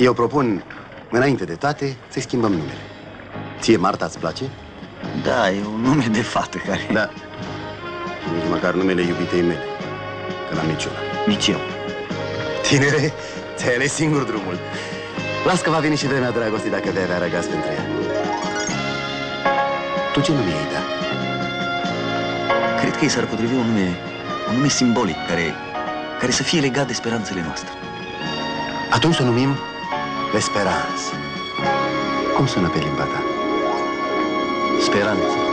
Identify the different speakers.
Speaker 1: Eu propun, înainte de toate, să-i schimbăm numele. Ție Marta îți place?
Speaker 2: Da, e un nume de fată care...
Speaker 1: Da. Nici măcar numele iubitei mele, că n-am niciuna.
Speaker 2: Nici eu.
Speaker 1: Tinere, ți-ai ales singur drumul. Las că va veni și vremea dragostei dacă vei avea răgaz pentru ea. Tu ce nume ai da?
Speaker 2: Cred că i s-ar potrivi un nume simbolic, care să fie legat de speranțele noastre.
Speaker 1: Atunci să o numim L'Esperance. Cum sună pe limba ta?
Speaker 2: Speranță.